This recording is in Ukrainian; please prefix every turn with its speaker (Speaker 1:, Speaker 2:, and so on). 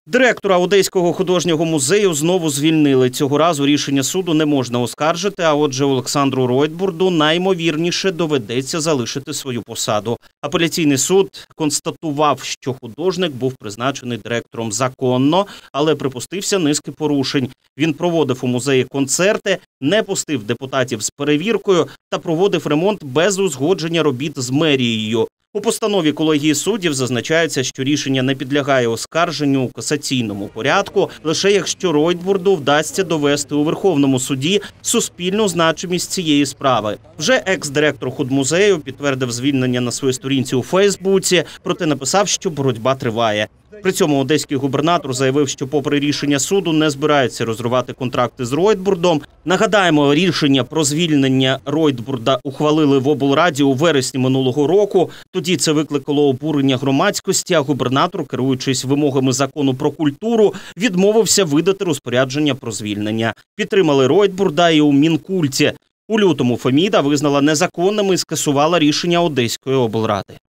Speaker 1: Директора Одеського художнього музею знову звільнили. Цього разу рішення суду не можна оскаржити, а отже Олександру Ройтбурду найімовірніше доведеться залишити свою посаду. Апеляційний суд констатував, що художник був призначений директором законно, але припустився низки порушень. Він проводив у музеї концерти, не пустив депутатів з перевіркою та проводив ремонт без узгодження робіт з мерією. У постанові колегії суддів зазначається, що рішення не підлягає оскарженню у касаційному порядку, лише якщо Ройтбурду вдасться довести у Верховному суді суспільну значимість цієї справи. Вже екс-директор худмузею підтвердив звільнення на своїй сторінці у Фейсбуці, проте написав, що боротьба триває. При цьому одеський губернатор заявив, що попри рішення суду не збирається розривати контракти з Ройтбурдом. Нагадаємо, рішення про звільнення Ройтбурда ухвалили в облраді у вересні минулого року. Тоді це викликало обурення громадськості, а губернатор, керуючись вимогами закону про культуру, відмовився видати розпорядження про звільнення. Підтримали Ройтбурда і у Мінкульті. У лютому Феміда визнала незаконними і скасувала рішення Одеської облради.